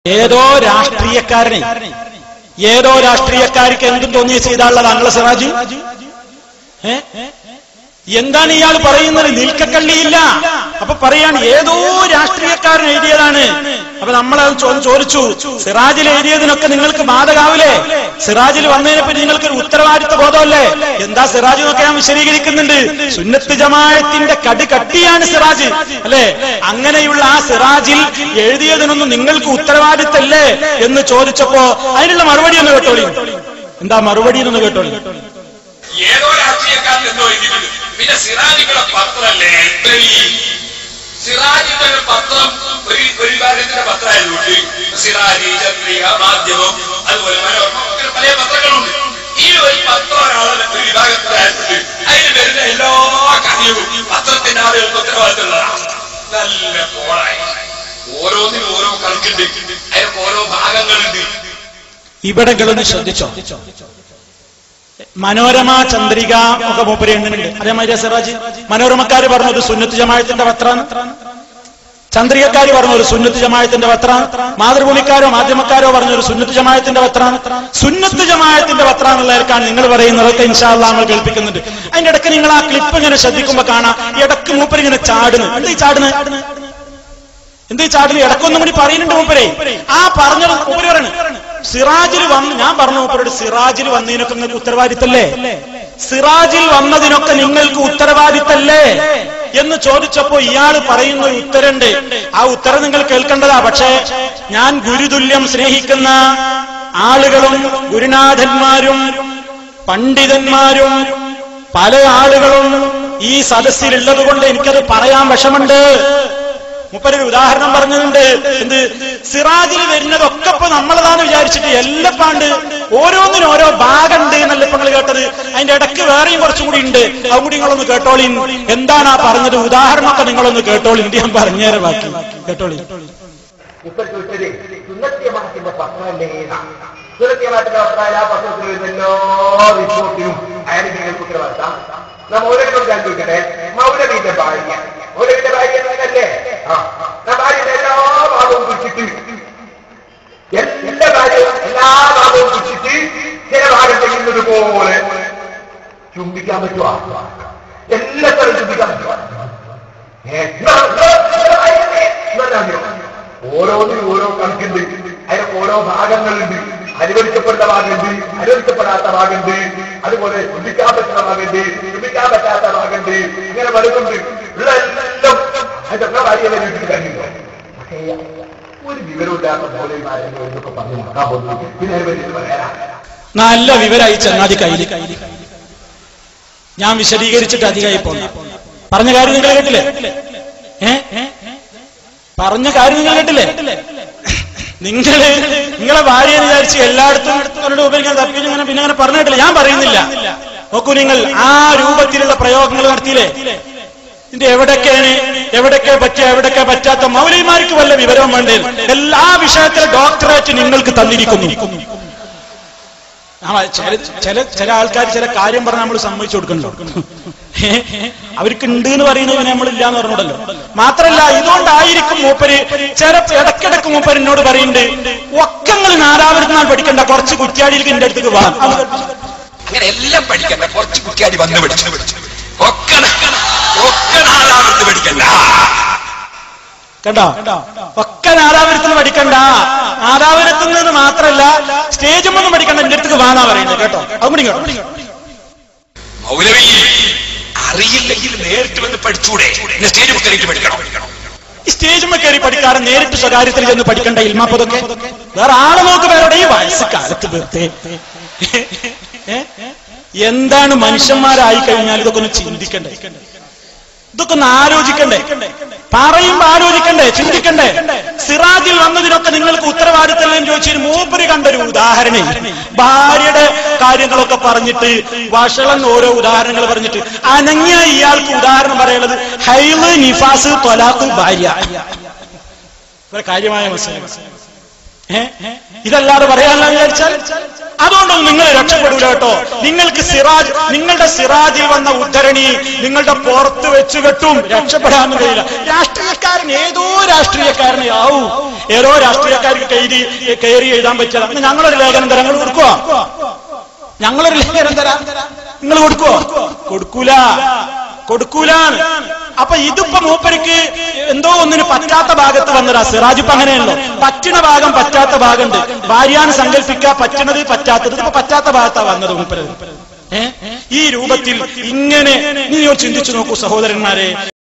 ഏതോ രാഷ്ട്രീയക്കാർക്ക് എന്തും തോന്നിയ ചെയ്താനുള്ള താങ്കളെ സിറാജ് എന്താണ് ഇയാൾ പറയുന്നത്? നിൽക്കക്കള്ളിയില്ല. അപ്പൊ പറയാണ് ഏതോ രാഷ്ട്രീയക്കാരൻ എഴുതിയതാണ്. അപ്പൊ നമ്മളത് ചോദിച്ചു, സിറാജിൽ എഴുതിയതിനൊക്കെ നിങ്ങൾക്ക് ബാധകാവില്ലേ? സിറാജിൽ വന്നതിനെപ്പറ്റി നിങ്ങൾക്കൊരു ഉത്തരവാദിത്വ ബോധമല്ലേ? എന്താ സിറാജ് എന്നൊക്കെ ഞാൻ വിശദീകരിക്കുന്നുണ്ട്. സുന്നത്ത് ജമാഅത്തിന്റെ കട്ടിയാണ് സിറാജ് അല്ലെ? അങ്ങനെയുള്ള ആ സിറാജിൽ എഴുതിയതിനൊന്നും നിങ്ങൾക്ക് ഉത്തരവാദിത്തല്ലേ എന്ന് ചോദിച്ചപ്പോ അതിനുള്ള മറുപടി ഒന്ന് കേട്ടോളി. എന്താ മറുപടി എന്നൊന്ന് കേട്ടോളി. ഏതോ രാഷ്ട്രീയക്കാരൻ എന്തോ എഴുതിയിട്ടുണ്ട്. പിന്നെ സിറാജികളുടെ പത്രമല്ലേ സിറാജിന്റെ ഒരു പത്രം, ഒരു വിഭാഗത്തിന്റെ പത്രമായതുകൊണ്ട് സിറാജി, ചന്ദ്രിക, മാധ്യമം, അതുപോലെ മനോരമ, പല പത്രങ്ങളുണ്ട്. ഈ ഒരു പത്രം ഒരാളെ ഒരു വിഭാഗത്തിലായതുകൊണ്ട് അതിന് വരുന്ന എല്ലാ കാര്യവും പത്രത്തിന്റെ ആളുകൾക്ക് ഉത്തരവാദിത്തമുള്ളതാണ്. നല്ല പോളായി ഓരോന്നിനും ഓരോ കണക്കുണ്ട്, അതിനൊക്കെ ഓരോ ഭാഗങ്ങളുണ്ട്. ഇവിടെകളൊന്ന് ശ്രദ്ധിച്ചോ. മനോരമ, ചന്ദ്രിക ഒക്കെ മൂപ്പര് എണ്ണുന്നുണ്ട്. അതേമാതിരി സിറാജ് മനോരമക്കാര് പറഞ്ഞത് സുന്നത്ത് ജമാഅത്തിന്റെ പത്രാണ്, ചന്ദ്രികക്കാര് പറഞ്ഞൊരു സുന്നത്ത് ജമാഅത്തിന്റെ പത്രാണ്, മാതൃഭൂമിക്കാരോ മാധ്യമക്കാരോ പറഞ്ഞൊരു സുന്നത്ത് ജമാഅത്തിന്റെ പത്രാണ്. സുന്നത്ത് ജമാഅത്തിന്റെ പത്രാന്നുള്ളവർക്കാണ് നിങ്ങൾ പറയുന്നതൊക്കെ ഇൻഷാ അല്ലാഹ് നമ്മൾ കേൾപ്പിക്കുന്നുണ്ട്. അതിന്റെ ഇടയ്ക്ക് നിങ്ങൾ ആ ക്ലിപ്പ് ഇങ്ങനെ ശ്രദ്ധിക്കുമ്പോ കാണാം, ഇടയ്ക്ക് മൂപ്പര് ഇങ്ങനെ ചാടുന്നു. എന്താ ഈ ചാടുന്നത്? ഇടക്കൊന്നും കൂടി പറയുന്നുണ്ട് മൂപ്പരെ. ആ പറഞ്ഞത് മൂപ്പര് പറയണ് സിറാജിൽ വന്ന്, ഞാൻ പറഞ്ഞു മൂപ്പരോട്, സിറാജിൽ വന്നതിനൊക്കെ നിങ്ങൾക്ക് ഉത്തരവാദിത്തല്ലേ? സിറാജിൽ വന്നതിനൊക്കെ നിങ്ങൾക്ക് ഉത്തരവാദിത്തല്ലേ എന്ന് ചോദിച്ചപ്പോ ഇയാൾ പറയുന്ന ഒരു ഉത്തരണ്ട്. ആ ഉത്തരം നിങ്ങൾ കേൾക്കേണ്ടതാ. പക്ഷേ ഞാൻ ഗുരുതുല്യം സ്നേഹിക്കുന്ന ആളുകളും ഗുരുനാഥന്മാരും പണ്ഡിതന്മാരും പല ആളുകളും ഈ സദസ്സിലുള്ളത് കൊണ്ട് എനിക്കത് പറയാൻ വിഷമുണ്ട്. മുപ്പരൊരു ഉദാഹരണം പറഞ്ഞതുണ്ട്. എന്ത്? സിറാജിൽ വരുന്നതൊക്കെ ഇപ്പൊ നമ്മളതാന്ന് വിചാരിച്ചിട്ട് എല്ലപ്പാണ്ട് ഓരോന്നിനും ഓരോ ഭാഗമുണ്ട് എന്നല്ല ഇപ്പൊ നിങ്ങൾ കേട്ടത്. അതിന്റെ ഇടയ്ക്ക് വേറെയും കുറച്ചും കൂടി ഉണ്ട്. അതും കൂടി നിങ്ങളൊന്ന് കേട്ടോളി. എന്താണ് ആ പറഞ്ഞത്? ഉദാഹരണമൊക്കെ നിങ്ങളൊന്ന് കേട്ടോളി. ഇത് ഞാൻ പറഞ്ഞേരെ ബാക്കി കേട്ടോളി. ഇപ്പൊ ചോദിച്ചത് സുന്നത്ത് ജമാഅത്തിന്റെ പത്രമല്ലേ? സുന്നത്ത് ജമാഅത്തിന്റെ പത്രമായ ആ പത്രത്തിൽ വരുന്ന എല്ലാ റിപ്പോർട്ടിനും അയാൾ നിങ്ങൾക്ക് ഉത്തരവാദിത്തം. മൗലവിനോട് ഞാൻ ചോദിക്കട്ടെ, മൗലവിന്റെ ഭാര്യ എന്നല്ലേ? ഭാര്യയുടെ എല്ലാ ഭാഗവും കുറിച്ചിട്ട് എല്ലാ ഭാഗവും കുറിച്ചിട്ട് ചില ഭാഗം ചെയ്യുന്നത് പോലെ ചുംബിക്കാൻ പറ്റുമോ? എല്ലാത്തരം ചുംബിക്കാൻ പറ്റുമോ? ഓരോന്നിനും ഓരോ കണക്കുണ്ട്, അതിനൊക്കെ ഓരോ ഭാഗങ്ങളുണ്ട്. അനുവദിക്കപ്പെട്ട ഭാഗമുണ്ട്, അനുവദിക്കപ്പെടാത്ത ഭാഗമുണ്ട്, അതുപോലെ ചുംബിക്കാൻ പറ്റുന്ന ഭാഗമുണ്ട്, ചുംബിക്കാൻ പറ്റാത്ത ഭാഗമുണ്ട്. ഇങ്ങനെ വരുന്നുണ്ട്. ഉള്ള എല്ലാം അതൊക്കെ ഭാര്യയെ വീട്ടിൽ കഴിയുന്നു. പക്ഷേ ഒരു വിവരമില്ലാത്ത മൗലവിമാരെന്നോ എന്നൊക്കെ പറഞ്ഞു നോക്കാൻ പോകുന്നു. പിന്നെ അതിനെ പറയാനാ നല്ല വിവരമായി ചങ്ങാതി കയ്യിൽ. ഞാൻ വിശദീകരിച്ചിട്ട് അധികമായി പോന്നു. പറഞ്ഞ കാര്യം നിങ്ങൾ കേട്ടില്ലേ? പറഞ്ഞ കാര്യം നിങ്ങൾ കേട്ടില്ലേ? നിങ്ങളെ ഭാര്യയെ വിചാരിച്ച് എല്ലായിടത്തും ഉപയോഗിക്കാൻ തപ്പിച്ച് ഇങ്ങനെ പിന്നെ അങ്ങനെ പറഞ്ഞിട്ടില്ല. ഞാൻ പറയുന്നില്ല. നോക്കൂ, നിങ്ങൾ ആ രൂപത്തിലുള്ള പ്രയോഗങ്ങൾ നടത്തിയില്ലേ? ഇതിന്റെ എവിടൊക്കെ പറ്റിയ എവിടൊക്കെ പറ്റാത്ത മൗലവിമാർക്ക് വല്ല വിവരവും വേണ്ടേ? എല്ലാ വിഷയത്തിലെ ഡോക്ടറേറ്റ് നിങ്ങൾക്ക് തന്നിരിക്കുന്നു. ചില ആൾക്കാർ ചില കാര്യം പറഞ്ഞാൽ നമ്മൾ സമ്മതിച്ചു കൊടുക്കണല്ലോ. അവർക്ക് ഉണ്ട് എന്ന് പറയുന്നതിന് നമ്മളില്ല എന്ന് പറഞ്ഞോടല്ലോ. മാത്രല്ല, ഇതുകൊണ്ടായിരിക്കും മൂപ്പര് ഇടക്കിടക്ക് മൂപ്പര് എന്നോട് പറയുന്നുണ്ട്, ഒക്കങ്ങൾ നാലാവരത്തിനാൾ പഠിക്കണ്ട, കുറച്ച് കുറ്റ്യാടിയിലേക്ക് എന്റെ അടുത്തേക്ക് വാ. അങ്ങനെ എല്ലാം പഠിക്കണ്ട, കുറച്ച് കുറ്റ്യാടി വന്ന് പഠിച്ചു ഒക്കെ നാലാവരത്ത് പഠിക്കണ്ട. കണ്ടോ? ഒക്കെ നാലാവരത്തിന് പഠിക്കണ്ട. നാലാവരത്തിൽ നിന്ന് മാത്രല്ല, സ്റ്റേജും ഒന്നും പഠിക്കണ്ട, എന്റെ അടുത്തേക്ക് വാന്നാ പറയുന്നത്. കേട്ടോ? അതും കൂടി കേട്ടോ. മൗലവി അറിയില്ലെങ്കിൽ നേരിട്ട് വന്ന് പഠിച്ചൂടെ? സ്റ്റേജ് കയറിയിട്ട് പഠിക്കണം. സ്റ്റേജുമ്മ കയറി പഠിക്കാറ് നേരിട്ട് സ്വകാര്യത്തിൽ ചെന്ന് പഠിക്കണ്ട. ഇൽമാപ്പതൊക്കെ വേറെ ആളെ നോക്ക് വേറെ ഈ വയസ്സുകാലത്ത് വെറുതെ എന്താണ് മനുഷ്യന്മാരായി കഴിഞ്ഞാൽ ഇതൊക്കെ ഒന്ന് ചിന്തിക്കണ്ടേ? ഇതൊക്കെ ഒന്ന് ആലോചിക്കണ്ടേ? പറയുമ്പോ ആലോചിക്കണ്ടേ? ചിന്തിക്കണ്ടേ? സിറാജിൽ വന്നതിനൊക്കെ നിങ്ങൾക്ക് ഉത്തരവാദിത്തം ചോദിച്ചതിന് മൂപ്പര് കണ്ടൊരു ഉദാഹരണം, ഭാര്യയുടെ കാര്യങ്ങളൊക്കെ പറഞ്ഞിട്ട് വഷളൻ ഓരോ ഉദാഹരണങ്ങൾ പറഞ്ഞിട്ട് അനങ്ങിയ ഇയാൾക്ക് ഉദാഹരണം പറയുന്നത് ഹൈള്, നിഫാസ്, ത്വലാഖ്, ഭാര്യ. കാര്യമായ മസല. ഇതല്ലാതെ പറയാനുള്ള വിചാരിച്ചാൽ അതുകൊണ്ടൊന്നും നിങ്ങൾ രക്ഷപ്പെടൂല കേട്ടോ. നിങ്ങൾക്ക് നിങ്ങളുടെ സിറാജിൽ വന്ന ഉദ്ധരണി നിങ്ങളുടെ പുറത്ത് വെച്ച് കെട്ടും, രക്ഷപ്പെടാൻ കഴിയില്ല. രാഷ്ട്രീയക്കാരൻ ഏതോ രാഷ്ട്രീയക്കാരനെ ആവൂ, ഏതോ രാഷ്ട്രീയക്കാർക്ക് കയറി എഴുതാൻ പറ്റില്ല. ഞങ്ങളൊരു ലേഖനം തരാം, നിങ്ങൾ കൊടുക്കുവോ? ഞങ്ങളൊരു ലേഖനം തരാം, നിങ്ങൾ കൊടുക്കുവോ? കൊടുക്കൂല. അപ്പൊ ഇതിപ്പോ മൂപ്പരിക്ക് എന്തോ ഒന്നിന് പറ്റാത്ത ഭാഗത്ത് വന്നതാ. സിറാജ് ഇപ്പൊ അങ്ങനെയല്ലോ, പറ്റുന്ന ഭാഗം പറ്റാത്ത ഭാഗമുണ്ട്. ഭാര്യാന്ന് സങ്കല്പിക്കുക, പറ്റണത് പറ്റാത്തത്. ഇപ്പൊ പറ്റാത്ത ഭാഗത്താ വന്നത് മൂപ്പര്. ഈ രൂപത്തിൽ ഇങ്ങനെ നീ ചിന്തിച്ചു നോക്കൂ സഹോദരന്മാരെ.